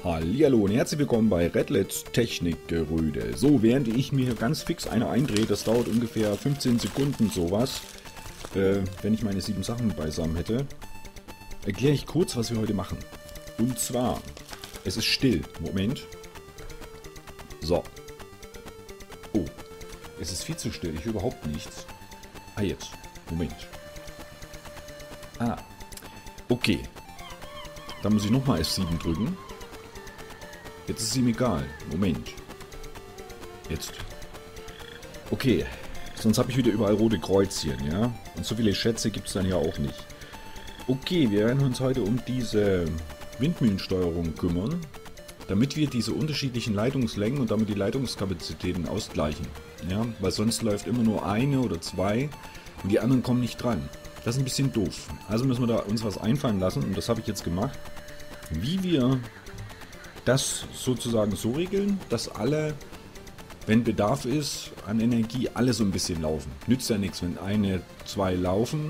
Hallihallo und herzlich willkommen bei Redlets Technikgerödel. So, während ich mir ganz fix eine eindrehe, das dauert ungefähr 15 Sekunden sowas, wenn ich meine 7 Sachen beisammen hätte, erkläre ich kurz, was wir heute machen. Und zwar, es ist still. Moment. So. Oh, es ist viel zu still, ich höre überhaupt nichts. Ah, jetzt. Moment. Ah, okay. Dann muss ich nochmal F7 drücken. Jetzt ist es ihm egal. Moment. Jetzt. Okay. Sonst habe ich wieder überall rote Kreuzchen, ja? Und so viele Schätze gibt es dann ja auch nicht. Okay, wir werden uns heute um diese Windmühlensteuerung kümmern, damit wir diese unterschiedlichen Leitungslängen und damit die Leitungskapazitäten ausgleichen. Ja? Weil sonst läuft immer nur eine oder zwei und die anderen kommen nicht dran. Das ist ein bisschen doof. Also müssen wir da uns was einfallen lassen und das habe ich jetzt gemacht. Wie wir das sozusagen so regeln, dass alle, wenn Bedarf ist an Energie, alle so ein bisschen laufen. Nützt ja nichts, wenn eine, zwei laufen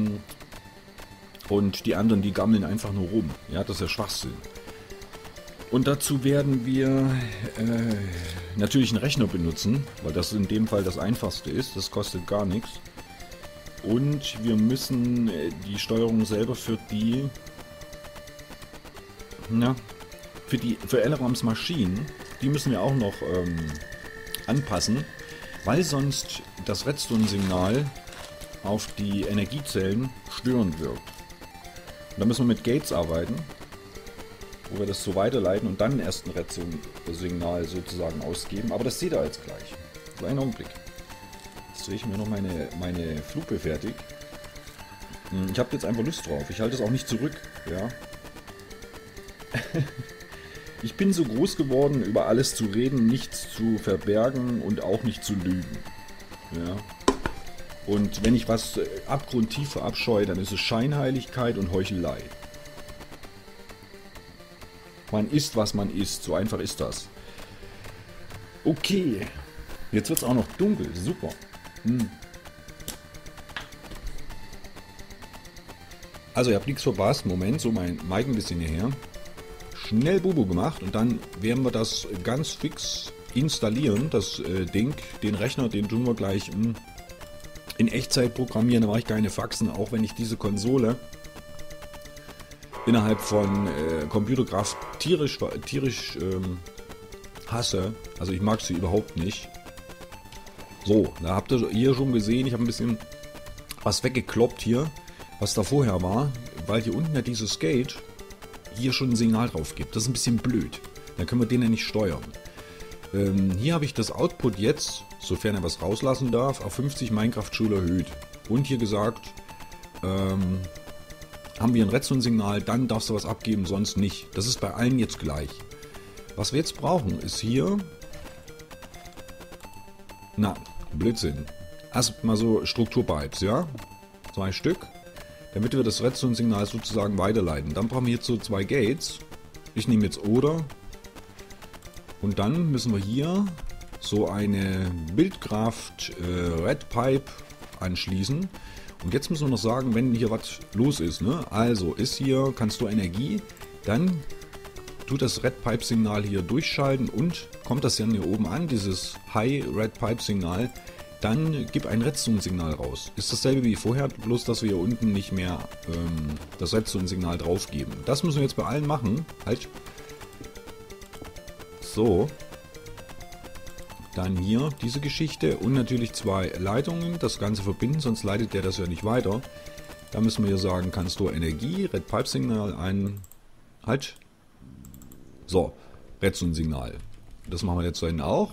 und die anderen, die gammeln einfach nur rum. Ja, das ist ja Schwachsinn. Und dazu werden wir natürlich einen Rechner benutzen, weil das in dem Fall das einfachste ist. Das kostet gar nichts. Und wir müssen die Steuerung selber für die für Elrams Maschinen, die müssen wir auch noch anpassen, weil sonst das Redstone-Signal auf die Energiezellen störend wirkt. Und da müssen wir mit Gates arbeiten, wo wir das so weiterleiten und dann erst ein Redstone-Signal sozusagen ausgeben. Aber das seht ihr jetzt gleich. Kleinen Augenblick. Jetzt drehe ich mir noch meine Fluppe fertig. Ich habe jetzt einfach Lust drauf. Ich halte es auch nicht zurück. Ja. Ich bin so groß geworden, über alles zu reden, nichts zu verbergen und auch nicht zu lügen. Ja. Und wenn ich was abgrundtief verabscheue, dann ist es Scheinheiligkeit und Heuchelei. Man isst, was man isst. So einfach ist das. Okay. Jetzt wird es auch noch dunkel. Super. Also ihr habt nichts verpasst. Moment, so mein Mic ein bisschen hierher. Schnell Bubu gemacht und dann werden wir das ganz fix installieren, das Ding. Den Rechner, den tun wir gleich in Echtzeit programmieren. Da mache ich keine Faxen, auch wenn ich diese Konsole innerhalb von Computerkraft tierisch hasse. Also ich mag sie überhaupt nicht. So, da habt ihr hier schon gesehen, ich habe ein bisschen was weggekloppt hier, was da vorher war, weil hier unten ja dieses Gate hier schon ein Signal drauf gibt. Das ist ein bisschen blöd. Dann können wir den ja nicht steuern. Hier habe ich das Output jetzt, sofern er was rauslassen darf, auf 50 Minecraft-Joule erhöht. Und hier gesagt, haben wir ein Redstone-Signal, dann darfst du was abgeben, sonst nicht. Das ist bei allen jetzt gleich. Was wir jetzt brauchen, ist hier... Na, Blödsinn. Erstmal so Strukturpipes, ja? 2 Stück. Damit wir das Redstone-Signal sozusagen weiterleiten. Dann brauchen wir jetzt so 2 Gates. Ich nehme jetzt Oder. Und dann müssen wir hier so eine Bildkraft Red Pipe anschließen. Und jetzt müssen wir noch sagen, wenn hier was los ist. Ne? Also ist hier, kannst du Energie, dann tut das Red Pipe Signal hier durchschalten und kommt das dann hier oben an, dieses High Red Pipe Signal. Dann gib ein Redstone-Signal raus. Ist dasselbe wie vorher, bloß dass wir hier unten nicht mehr das Redstone-Signal drauf geben. Das müssen wir jetzt bei allen machen. Halt. So. Dann hier diese Geschichte und natürlich 2 Leitungen. Das Ganze verbinden, sonst leitet der das ja nicht weiter. Da müssen wir hier sagen, kannst du Energie, Red Pipe-Signal ein... Halt. So, Redstone-Signal. Das machen wir jetzt da hinten auch.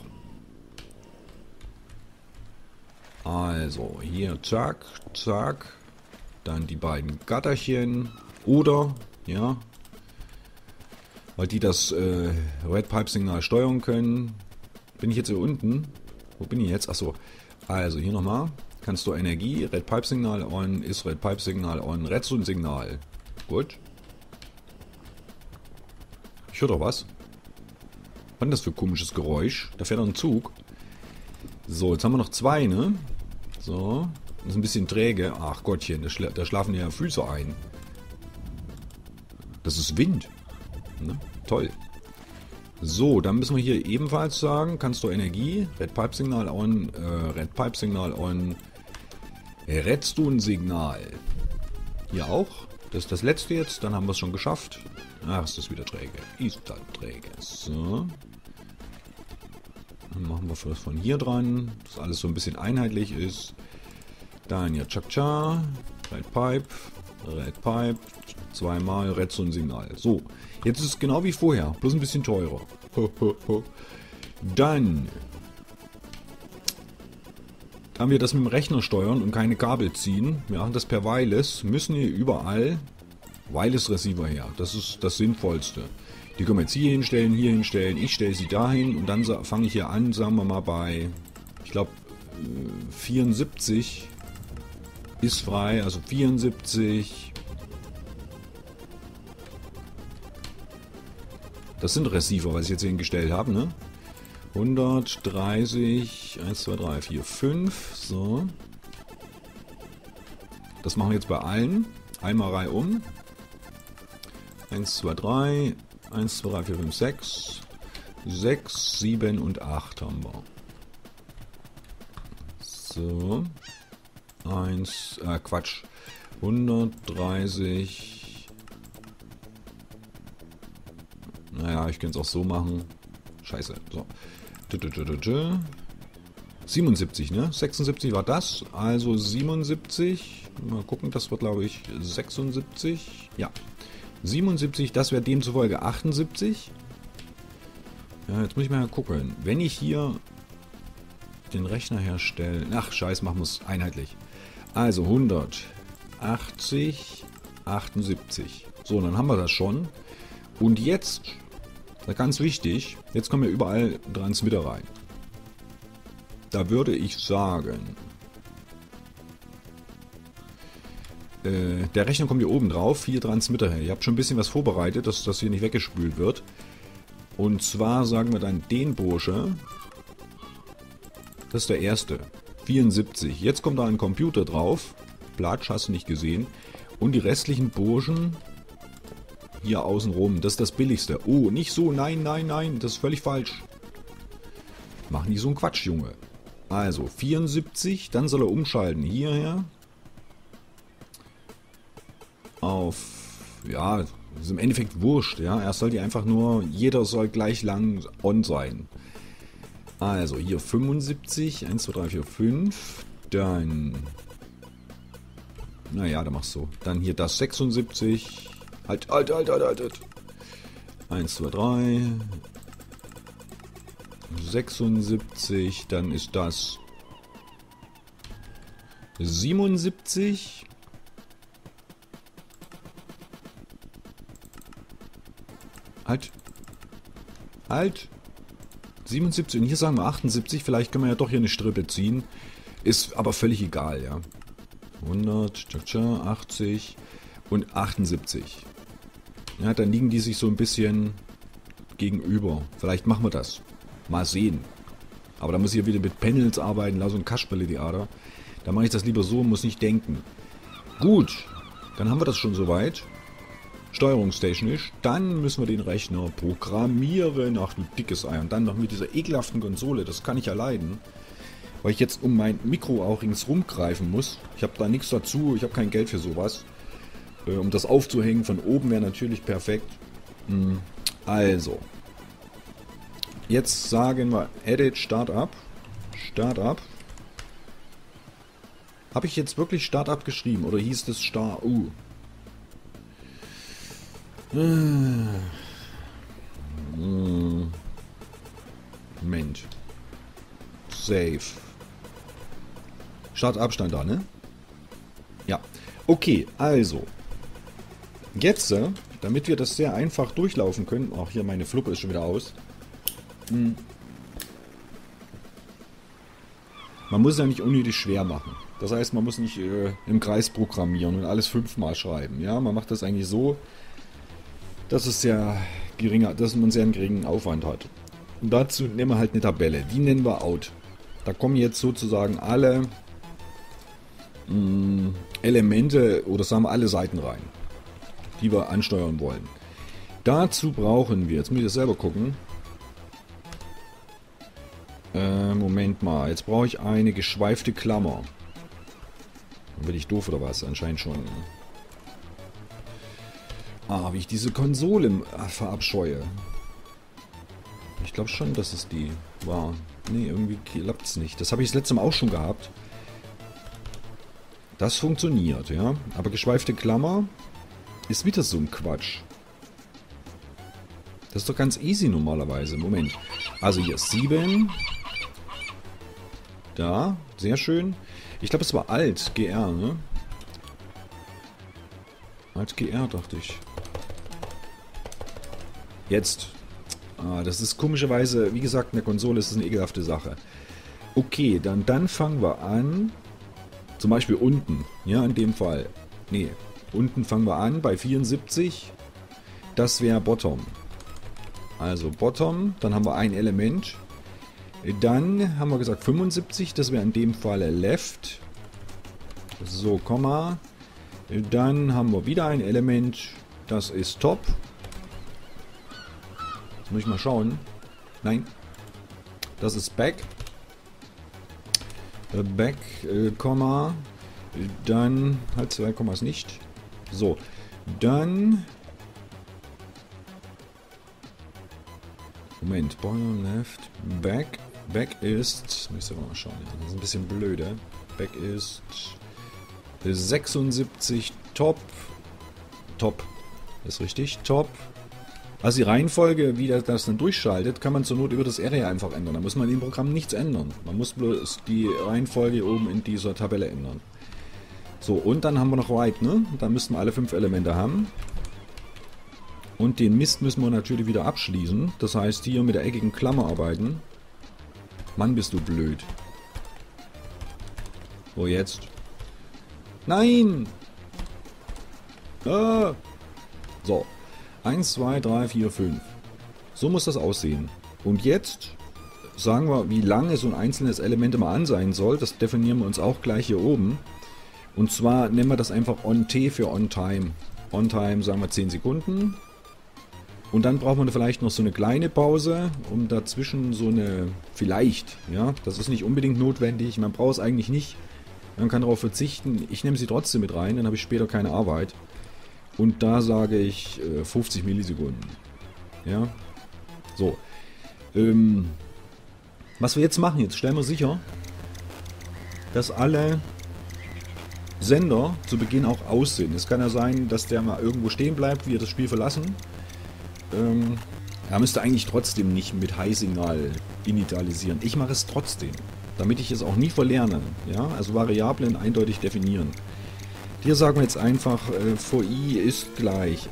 Also, hier, zack, zack. Dann die beiden Gatterchen. Oder, ja. Weil die das Red Pipe Signal steuern können. Bin ich jetzt hier unten? Wo bin ich jetzt? Achso. Also, hier nochmal. Kannst du Energie, Red Pipe Signal on, ist Red Pipe Signal on, Redstone Signal. Gut. Ich höre doch was. Was ist das für ein komisches Geräusch? Da fährt doch ein Zug. So, jetzt haben wir noch 2, ne? So, das ist ein bisschen träge. Ach Gottchen, da schlafen ja Füße ein. Das ist Wind. Ne? Toll. So, dann müssen wir hier ebenfalls sagen, kannst du Energie, Red Pipe Signal on, Red Pipe Signal on, Redstone Signal. Hier auch. Das ist das letzte jetzt, dann haben wir es schon geschafft. Ach, ist das wieder träge. Ist das träge. So. Dann machen wir das von hier dran, dass alles so ein bisschen einheitlich ist. Dann hier Cha-Cha, Red Pipe, zweimal Redstone Signal. So, jetzt ist es genau wie vorher, bloß ein bisschen teurer. Dann haben wir das mit dem Rechner steuern und keine Kabel ziehen. Wir machen das per Wireless, müssen hier überall Wireless Receiver her. Das ist das Sinnvollste. Die können wir jetzt hier hinstellen, ich stelle sie dahin und dann fange ich hier an, sagen wir mal bei, ich glaube 74 ist frei, also 74. Das sind Receiver, was ich jetzt hier hingestellt habe, ne? 130, 1, 2, 3, 4, 5, so. Das machen wir jetzt bei allen. Einmal reihum. 1, 2, 3, 1, 2, 3, 4, 5, 6, 6, 7 und 8 haben wir. So. 130. Naja, ich könnte es auch so machen. Scheiße. So. 77, ne? 76 war das. Also 77. Mal gucken, das wird glaube ich 76. Ja. 77, das wäre demzufolge 78. Ja, jetzt muss ich mal gucken. Wenn ich hier den Rechner herstelle. Ach, scheiß, machen wir es einheitlich. Also 180, 78. So, dann haben wir das schon. Und jetzt, ganz wichtig, jetzt kommen wir überall Transmitter rein. Da würde ich sagen, der Rechner kommt hier oben drauf, 4 Transmitter her. Ihr habt schon ein bisschen was vorbereitet, dass das hier nicht weggespült wird. Und zwar sagen wir dann den Bursche. Das ist der erste. 74. Jetzt kommt da ein Computer drauf. Platsch, hast du nicht gesehen. Und die restlichen Burschen hier außenrum. Das ist das billigste. Oh, nicht so. Nein, nein, nein. Das ist völlig falsch. Mach nicht so einen Quatsch, Junge. Also, 74. Dann soll er umschalten. Hierher. Auf... Ja, das ist im Endeffekt wurscht. Ja, er soll die einfach nur... Jeder soll gleich lang on sein. Also, hier 75. 1, 2, 3, 4, 5. Dann... Naja, dann machst du so. Dann hier das 76. Halt. 1, 2, 3. 76. Dann ist das 77. Halt. 77. Und hier sagen wir 78. Vielleicht können wir ja doch hier eine Strippe ziehen. Ist aber völlig egal, ja. 100, 80 und 78. Ja, dann liegen die sich so ein bisschen gegenüber. Vielleicht machen wir das. Mal sehen. Aber da muss ich ja wieder mit Panels arbeiten, so ein Kasperle-Theater. Da mache ich das lieber so, muss nicht denken. Gut, dann haben wir das schon soweit. Steuerungstechnisch. Dann müssen wir den Rechner programmieren. Ach du dickes Ei. Und dann noch mit dieser ekelhaften Konsole. Das kann ich ja leiden. Weil ich jetzt um mein Mikro auch ringsrum greifen muss. Ich habe da nichts dazu. Ich habe kein Geld für sowas. Um das aufzuhängen von oben wäre natürlich perfekt. Also. Jetzt sagen wir Edit Startup. Startup. Habe ich jetzt wirklich Startup geschrieben? Oder hieß es Start... Moment. Save. Startup stand da, ne? Ja. Okay, also. Jetzt, damit wir das sehr einfach durchlaufen können. Auch hier meine Fluppe ist schon wieder aus. Man muss es ja nicht unnötig schwer machen. Das heißt, man muss nicht im Kreis programmieren und alles 5-mal schreiben. Ja, man macht das eigentlich so, dass es sehr geringer, dass man sehr einen geringen Aufwand hat. Und dazu nehmen wir halt eine Tabelle. Die nennen wir Out. Da kommen jetzt sozusagen alle Elemente oder sagen wir alle Seiten rein, die wir ansteuern wollen. Dazu brauchen wir, jetzt muss ich das selber gucken, Moment mal. Jetzt brauche ich eine geschweifte Klammer. Bin ich doof oder was? Anscheinend schon. Ah, wie ich diese Konsole verabscheue. Ich glaube schon, dass es die war. Nee, irgendwie klappt es nicht. Das habe ich das letzte Mal auch schon gehabt. Das funktioniert, ja. Aber geschweifte Klammer ist wieder so ein Quatsch. Das ist doch ganz easy normalerweise. Moment. Also hier 7. Da, sehr schön. Ich glaube, es war Alt GR, ne? Alt GR, dachte ich. Jetzt. Ah, das ist komischerweise, wie gesagt, in der Konsole ist das eine ekelhafte Sache. Okay, dann fangen wir an. Zum Beispiel unten. Ja, in dem Fall. Nee, unten fangen wir an bei 74. Das wäre Bottom. Also Bottom, dann haben wir ein Element. Dann haben wir gesagt 75, das wäre in dem Fall Left. So, Komma. Dann haben wir wieder ein Element, das ist Top. Jetzt muss ich mal schauen. Nein. Das ist Back. Back, Komma. Dann, halt 2 Kommas nicht. So, dann... Moment, Bottom, Left, Back. Back ist... Müssen wir mal schauen, das ist ein bisschen blöde. Back ist 76, Top. Top. Ist richtig, Top. Also die Reihenfolge, wie das dann durchschaltet, kann man zur Not über das Area einfach ändern. Da muss man im Programm nichts ändern. Man muss bloß die Reihenfolge oben in dieser Tabelle ändern. So, und dann haben wir noch Right, ne? Da müssten wir alle 5 Elemente haben. Und den Mist müssen wir natürlich wieder abschließen. Das heißt, hier mit der eckigen Klammer arbeiten. Mann, bist du blöd. Wo jetzt? Nein! Ah! So. 1, 2, 3, 4, 5. So muss das aussehen. Und jetzt sagen wir, wie lange so ein einzelnes Element immer an sein soll. Das definieren wir uns auch gleich hier oben. Und zwar nennen wir das einfach On-T für On-Time. On-Time sagen wir 10 Sekunden. Und dann braucht man vielleicht noch so eine kleine Pause, um dazwischen so eine, vielleicht, ja, das ist nicht unbedingt notwendig, man braucht es eigentlich nicht, man kann darauf verzichten, ich nehme sie trotzdem mit rein, dann habe ich später keine Arbeit. Und da sage ich 50 Millisekunden. Ja, so. Was wir jetzt machen, jetzt stellen wir sicher, dass alle Sender zu Beginn auch aus sind. Es kann ja sein, dass der mal irgendwo stehen bleibt, wir das Spiel verlassen. Er müsste eigentlich trotzdem nicht mit High-Signal initialisieren. Ich mache es trotzdem, damit ich es auch nie verlerne. Ja? Also Variablen eindeutig definieren. Hier sagen wir jetzt einfach, for i ist gleich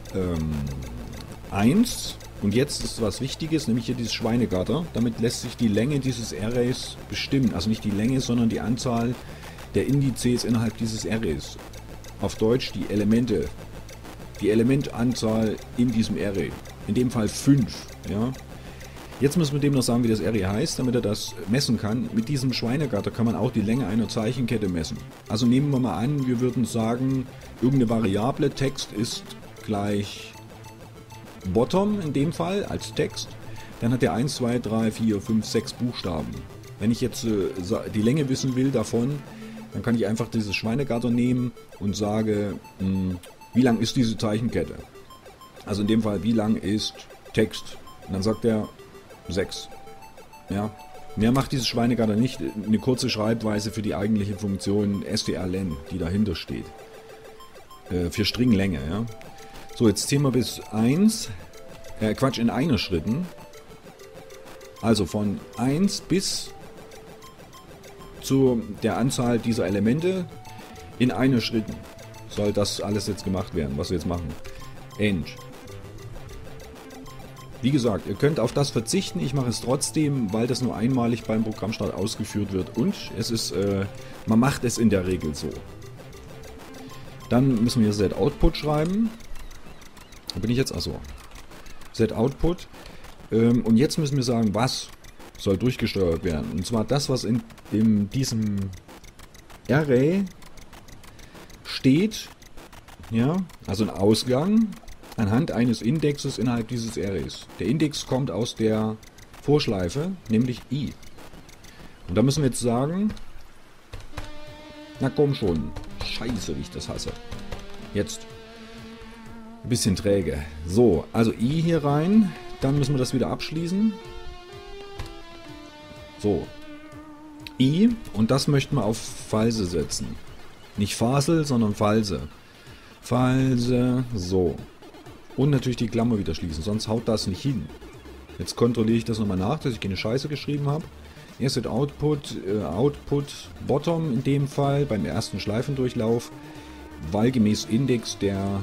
1. Und jetzt ist was Wichtiges, nämlich hier dieses Schweinegatter. Damit lässt sich die Länge dieses Arrays bestimmen. Also nicht die Länge, sondern die Anzahl der Indizes innerhalb dieses Arrays. Auf Deutsch die Elemente. Die Elementanzahl in diesem Array. In dem Fall 5. Ja. Jetzt müssen wir dem noch sagen, wie das Array heißt, damit er das messen kann. Mit diesem Schweinegatter kann man auch die Länge einer Zeichenkette messen. Also nehmen wir mal an, wir würden sagen, irgendeine Variable, Text ist gleich Bottom in dem Fall als Text. Dann hat er 1, 2, 3, 4, 5, 6 Buchstaben. Wenn ich jetzt die Länge wissen will davon, dann kann ich einfach dieses Schweinegatter nehmen und sage, wie lang ist diese Zeichenkette? Also in dem Fall, wie lang ist Text? Und dann sagt er 6. Ja. Mehr macht dieses Schweinegatter nicht. Eine kurze Schreibweise für die eigentliche Funktion strlen, die dahinter steht. Für Stringlänge. Ja. So, jetzt zählen wir bis 1. In einer Schritten. Also von 1 bis zu der Anzahl dieser Elemente in einer Schritten soll das alles jetzt gemacht werden, was wir jetzt machen. End. Wie gesagt, ihr könnt auf das verzichten, ich mache es trotzdem, weil das nur einmalig beim Programmstart ausgeführt wird und es ist, man macht es in der Regel so. Dann müssen wir hier set-output schreiben. Wo bin ich jetzt? Achso. Set-output. Und jetzt müssen wir sagen, was soll durchgesteuert werden. Und zwar das, was in diesem Array steht, ja, also ein Ausgang anhand eines Indexes innerhalb dieses Arrays. Der Index kommt aus der Vorschleife, nämlich i. Und da müssen wir jetzt sagen... Na komm schon. Scheiße, wie ich das hasse. Jetzt. Ein bisschen träge. So, also I hier rein. Dann müssen wir das wieder abschließen. So. I. Und das möchten wir auf False setzen. Nicht Fasel, sondern False. False. So. Und natürlich die Klammer wieder schließen. Sonst haut das nicht hin. Jetzt kontrolliere ich das nochmal nach, dass ich keine Scheiße geschrieben habe. Asset Output, Output Bottom in dem Fall beim ersten Schleifendurchlauf, weil gemäß Index der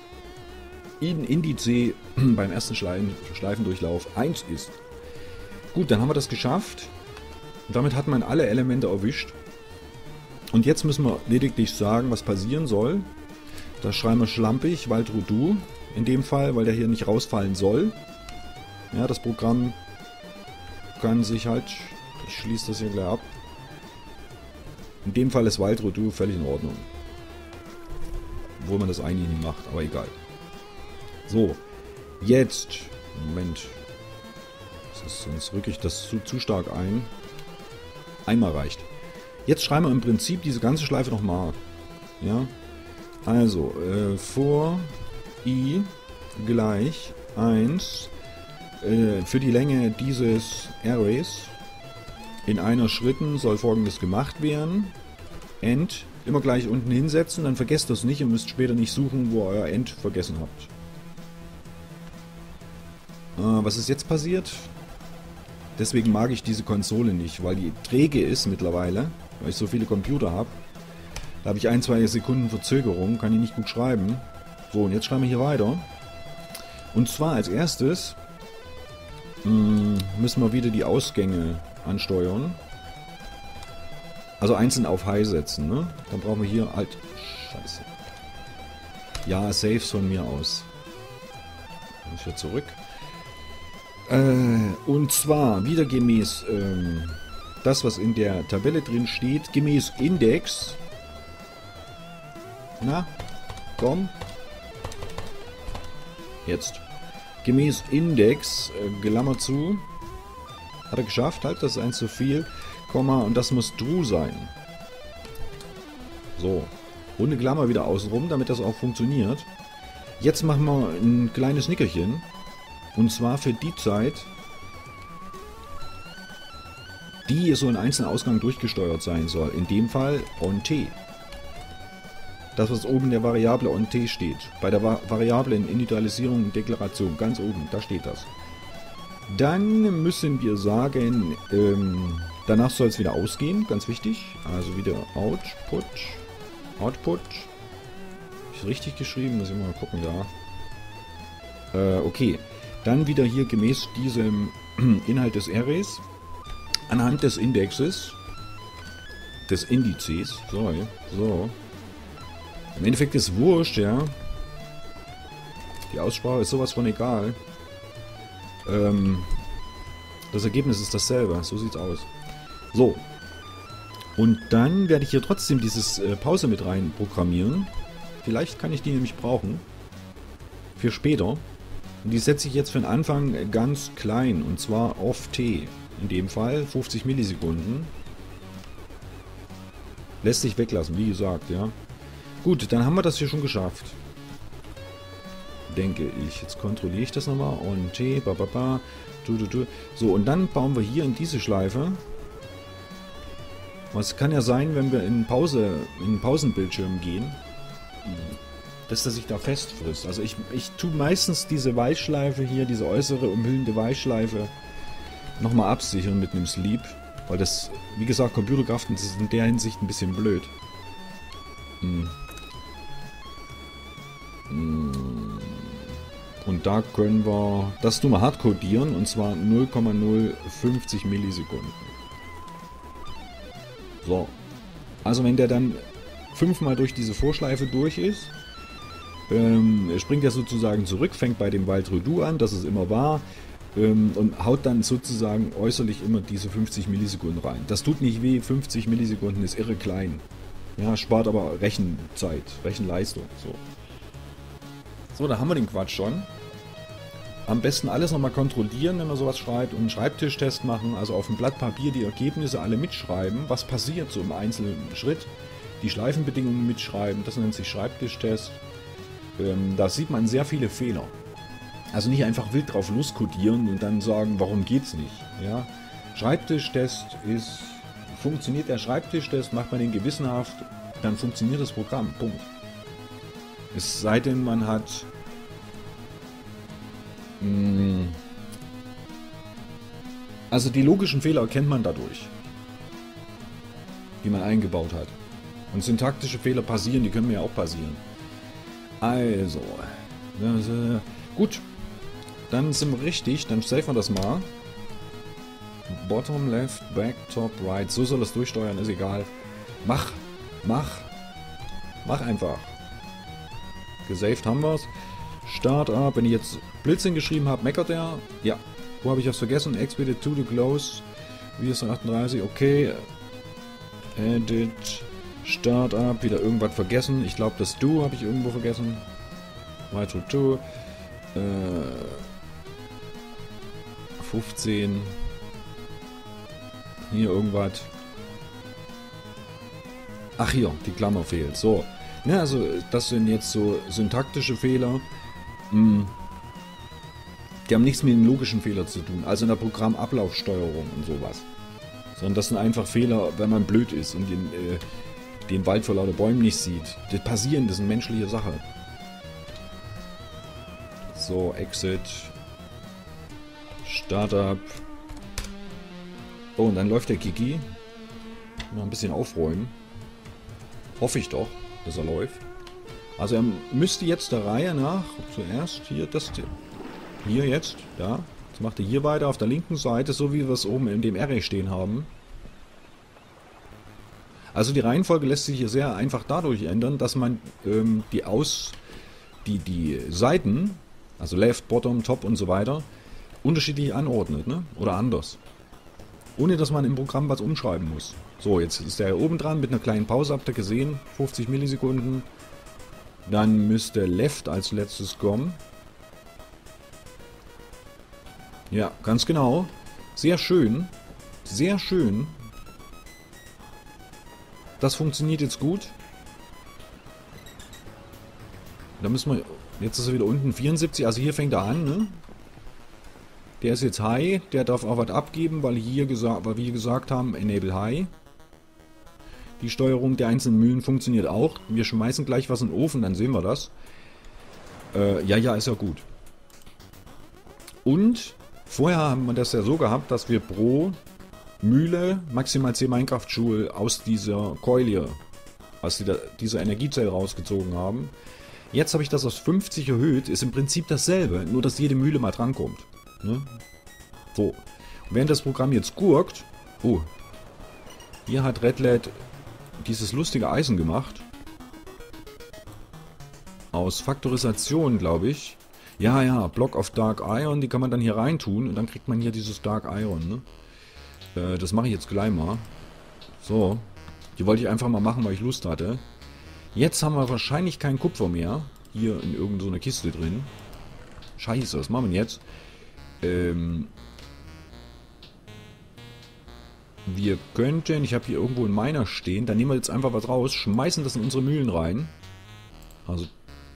Indice beim ersten Schleifendurchlauf 1 ist. Gut, dann haben wir das geschafft. Und damit hat man alle Elemente erwischt. Und jetzt müssen wir lediglich sagen, was passieren soll. Da schreiben wir schlampig, Waldrudu in dem Fall, weil der hier nicht rausfallen soll. Ja, das Programm kann sich halt... Ich schließe das hier gleich ab. In dem Fall ist Waldrudu völlig in Ordnung. Obwohl man das eigentlich nicht macht, aber egal. So, jetzt... Moment. Sonst rücke ich das zu stark ein. Einmal reicht. Jetzt schreiben wir im Prinzip diese ganze Schleife nochmal. Ja. Also, for I gleich 1 für die Länge dieses Arrays in einer Schritten soll Folgendes gemacht werden. End immer gleich unten hinsetzen, dann vergesst das nicht und müsst später nicht suchen, wo ihr euer End vergessen habt. Was ist jetzt passiert? Deswegen mag ich diese Konsole nicht, weil die träge ist mittlerweile, weil ich so viele Computer habe. Da habe ich 1-2 Sekunden Verzögerung, kann ich nicht gut schreiben. So, und jetzt schreiben wir hier weiter. Und zwar als erstes müssen wir wieder die Ausgänge ansteuern. Also einzeln auf High setzen, ne? Dann brauchen wir hier halt... Scheiße. Ja, Saves von mir aus. Muss ich wieder zurück. Und zwar wieder gemäß das, was in der Tabelle drin steht, gemäß Index. Na, komm. Jetzt. Gemäß Index, Klammer zu. Hat er geschafft, halt, das ist eins zu viel. Komma, und das muss true sein. So. Runde Klammer wieder außenrum, damit das auch funktioniert. Jetzt machen wir ein kleines Nickerchen. Und zwar für die Zeit, die so in einzelnen Ausgang durchgesteuert sein soll. In dem Fall on T. Das, was oben in der Variable on T steht. Bei der Variablen Initialisierung und Deklaration, ganz oben, da steht das. Dann müssen wir sagen, danach soll es wieder ausgehen, ganz wichtig. Also wieder Output. Output. Ist richtig geschrieben, muss ich mal gucken, ja. Okay. Dann wieder hier gemäß diesem Inhalt des Arrays. Anhand des Indexes. Des Indizes. So. Im Endeffekt ist wurscht, ja. Die Aussprache ist sowas von egal. Das Ergebnis ist dasselbe. So sieht's aus. So. Und dann werde ich hier trotzdem dieses Pause mit rein programmieren. Vielleicht kann ich die nämlich brauchen. Für später. Und die setze ich jetzt für den Anfang ganz klein. Und zwar auf T. In dem Fall 50 Millisekunden. Lässt sich weglassen, wie gesagt, ja. Gut, dann haben wir das hier schon geschafft. Denke ich. Jetzt kontrolliere ich das nochmal. Und T, So, und dann bauen wir hier in diese Schleife. Was kann ja sein, wenn wir in den Pausenbildschirm gehen, dass der sich da festfrisst. Also ich tue meistens diese Weichschleife hier, diese äußere umhüllende Weichschleife, nochmal absichern mit einem Sleep. Weil das, wie gesagt, Computerkraften ist in der Hinsicht ein bisschen blöd. Und da können wir, das tun wir hardcodieren, und zwar 0,050 Millisekunden. So. Also wenn der dann 5-mal durch diese Vorschleife durch ist, springt er sozusagen zurück, fängt bei dem Waldrudu an, das es immer war, und haut dann sozusagen äußerlich immer diese 50 Millisekunden rein. Das tut nicht weh, 50 Millisekunden ist irre klein. Ja, spart aber Rechenzeit, Rechenleistung. So, da haben wir den Quatsch schon. am besten alles nochmal kontrollieren, wenn man sowas schreibt und einen Schreibtischtest machen, also auf dem Blatt Papier die Ergebnisse alle mitschreiben, was passiert so im einzelnen Schritt, die Schleifenbedingungen mitschreiben, das nennt sich Schreibtischtest. Da sieht man sehr viele Fehler. Also nicht einfach wild drauf loskodieren und dann sagen, warum geht's nicht. Ja? Schreibtischtest ist, funktioniert der Schreibtischtest, macht man den gewissenhaft, dann funktioniert das Programm, Punkt. Es sei denn, man hat also die logischen Fehler erkennt man dadurch, die man eingebaut hat. Und syntaktische Fehler passieren, die können mir ja auch passieren. Also, gut, dann sind wir richtig, dann safen wir das mal. Bottom, left, back, top, right, so soll es durchsteuern, ist egal. Mach einfach. Gesaved haben wir es. Startup, wenn ich jetzt Blödsinn geschrieben habe, meckert er. Ja, wo habe ich das vergessen? Expedit to the close. VS38, okay. Edit. Startup, wieder irgendwas vergessen. Ich glaube, das Do habe ich irgendwo vergessen. Right to 15. Hier irgendwas. Ach hier, die Klammer fehlt. So. Ja, also das sind jetzt so syntaktische Fehler. Die haben nichts mit den logischen Fehlern zu tun. Also in der Programmablaufsteuerung und sowas. Sondern das sind einfach Fehler, wenn man blöd ist und den Wald vor lauter Bäumen nicht sieht. Das passieren, das ist eine menschliche Sache. So, Exit. Startup. Oh, und dann läuft der Kiki. Noch ein bisschen aufräumen. Hoffe ich doch, dass er läuft. Also er müsste jetzt der Reihe nach, zuerst hier, hier jetzt, da. Jetzt macht er hier weiter auf der linken Seite, so wie wir es oben in dem Array stehen haben. Also die Reihenfolge lässt sich hier sehr einfach dadurch ändern, dass man die Seiten, also Left, Bottom, Top und so weiter, unterschiedlich anordnet, ne? Oder anders. Ohne dass man im Programm was umschreiben muss. So, jetzt ist der hier oben dran mit einer kleinen Pause, habt ihr gesehen, 50 Millisekunden. Dann müsste Left als letztes kommen. Ja, ganz genau. Sehr schön. Sehr schön. Das funktioniert jetzt gut. Da müssen wir... Jetzt ist er wieder unten 74, also hier fängt er an, ne? Der ist jetzt High, der darf auch was abgeben, weil wir gesagt haben, Enable High. Die Steuerung der einzelnen Mühlen funktioniert auch. Wir schmeißen gleich was in den Ofen, dann sehen wir das. Ja, ist ja gut. Und vorher haben wir das ja so gehabt, dass wir pro Mühle maximal 10 Minecraft-Joule aus dieser Coil hier, aus dieser Energiezelle rausgezogen haben. Jetzt habe ich das auf 50 erhöht, ist im Prinzip dasselbe, nur dass jede Mühle mal drankommt. Ne? So. Und während das Programm jetzt gurkt, oh, hier hat Redlet dieses lustige Eisen gemacht. Aus Faktorisation, glaube ich. Ja, Block of Dark Iron, die kann man dann hier rein tun und dann kriegt man hier dieses Dark Iron. Ne? Das mache ich jetzt gleich mal. So. Die wollte ich einfach mal machen, weil ich Lust hatte. Jetzt haben wir wahrscheinlich kein Kupfer mehr. Hier in irgendeiner Kiste drin. Scheiße, was machen wir jetzt? Wir könnten, ich habe hier irgendwo einen Miner stehen, dann nehmen wir jetzt einfach was raus, schmeißen das in unsere Mühlen rein. Also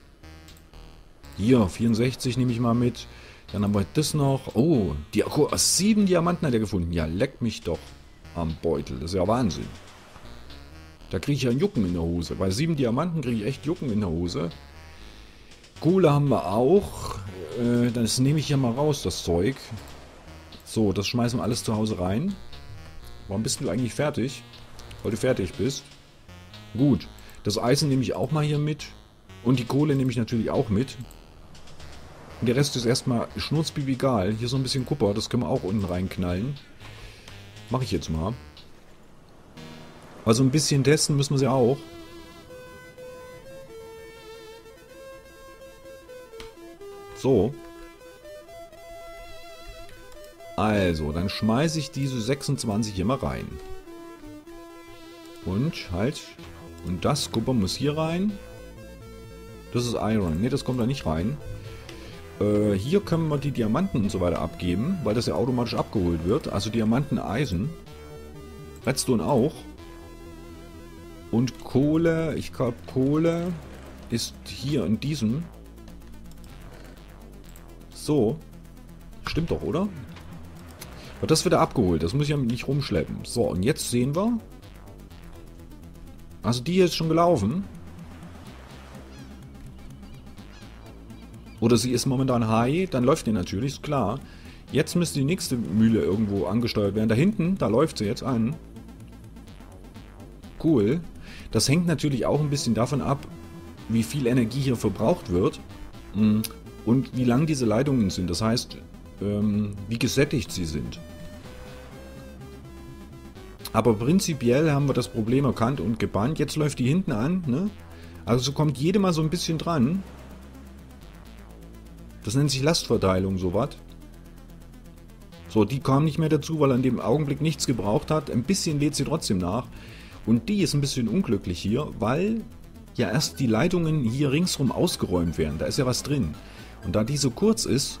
hier, 64 nehme ich mal mit. Dann haben wir das noch. Oh, 7 Diamanten hat er gefunden. Ja, leck mich doch am Beutel. Das ist ja Wahnsinn. Da kriege ich ja einen Jucken in der Hose. Bei 7 Diamanten kriege ich echt Jucken in der Hose. Kohle haben wir auch. Das nehme ich hier mal raus, das Zeug. So, das schmeißen wir alles zu Hause rein. Warum bist du eigentlich fertig? Weil du fertig bist. Gut, das Eisen nehme ich auch mal hier mit. Und die Kohle nehme ich natürlich auch mit. Und der Rest ist erstmal schnurzpiep egal. Hier so ein bisschen Kupfer, das können wir auch unten reinknallen. Mache ich jetzt mal. Also ein bisschen testen müssen wir sie auch. So. Also, dann schmeiße ich diese 26 hier mal rein. Und halt. Und das Kupfer muss hier rein. Das ist Iron. Ne, das kommt da nicht rein. Hier können wir die Diamanten und so weiter abgeben, weil das ja automatisch abgeholt wird. Also Diamanten, Eisen. Redstone auch. Und Kohle, ich glaube Kohle ist hier in diesem. So. Stimmt doch, oder? Aber das wird abgeholt, das muss ich ja nicht rumschleppen. So, und jetzt sehen wir. Also die hier ist schon gelaufen. Oder sie ist momentan high, dann läuft die natürlich, ist klar. Jetzt müsste die nächste Mühle irgendwo angesteuert werden. Da hinten, da läuft sie jetzt an. Cool. Das hängt natürlich auch ein bisschen davon ab, wie viel Energie hier verbraucht wird. Und wie lang diese Leitungen sind. Das heißt, wie gesättigt sie sind. Aber prinzipiell haben wir das Problem erkannt und gebannt. Jetzt läuft die hinten an. Ne? Also so kommt jede mal so ein bisschen dran. Das nennt sich Lastverteilung, sowas. So, die kam nicht mehr dazu, weil er in dem Augenblick nichts gebraucht hat. Ein bisschen lädt sie trotzdem nach. Und die ist ein bisschen unglücklich hier, weil ja erst die Leitungen hier ringsrum ausgeräumt werden. Da ist ja was drin. Und da die so kurz ist,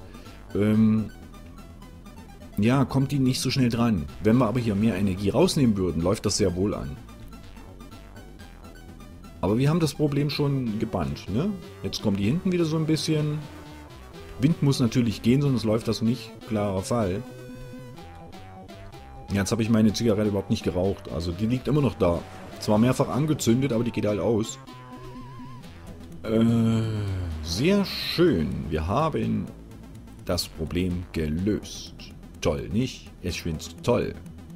ja, kommt die nicht so schnell dran. Wenn wir aber hier mehr Energie rausnehmen würden, läuft das sehr wohl an. Aber wir haben das Problem schon gebannt, ne? Jetzt kommt die hinten wieder so ein bisschen. Wind muss natürlich gehen, sonst läuft das nicht. Klarer Fall. Jetzt habe ich meine Zigarette überhaupt nicht geraucht. Also die liegt immer noch da. Zwar mehrfach angezündet, aber die geht halt aus. Sehr schön. Wir haben das Problem gelöst. Toll, nicht? Ich finde es toll.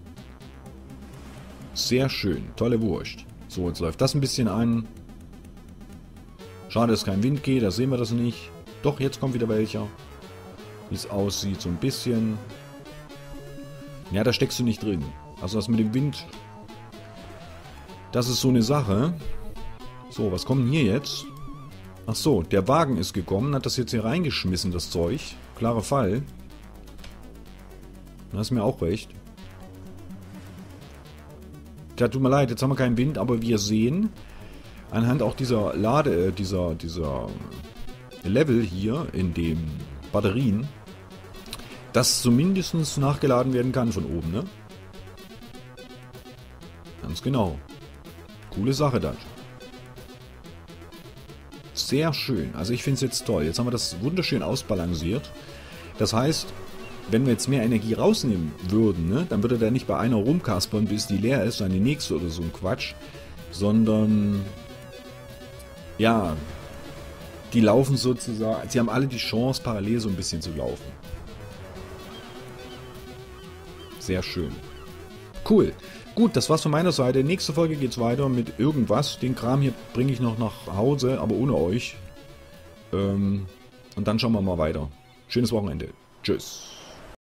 Sehr schön. Tolle Wurst. So, jetzt läuft das ein bisschen an. Schade, dass kein Wind geht. Da sehen wir das nicht. Doch, jetzt kommt wieder welcher. Wie es aussieht, so ein bisschen. Ja, da steckst du nicht drin. Also das mit dem Wind, das ist so eine Sache. So, was kommt denn hier jetzt? Ach so, der Wagen ist gekommen, hat das jetzt hier reingeschmissen, das Zeug. Klarer Fall. Das ist mir auch recht. Ja, tut mir leid, jetzt haben wir keinen Wind, aber wir sehen anhand auch dieser dieser Level hier in den Batterien, dass zumindest nachgeladen werden kann von oben, ne? Ganz genau. Coole Sache das. Sehr schön. Also ich finde es jetzt toll. Jetzt haben wir das wunderschön ausbalanciert. Das heißt, wenn wir jetzt mehr Energie rausnehmen würden, ne, dann würde der nicht bei einer rumkaspern, bis die leer ist, dann die nächste oder so ein Quatsch, sondern ja, die laufen sozusagen, sie haben alle die Chance, parallel so ein bisschen zu laufen. Sehr schön. Cool. Gut, das war's von meiner Seite. Nächste Folge geht's weiter mit irgendwas. Den Kram hier bringe ich noch nach Hause, aber ohne euch. Und dann schauen wir mal weiter. Schönes Wochenende. Tschüss.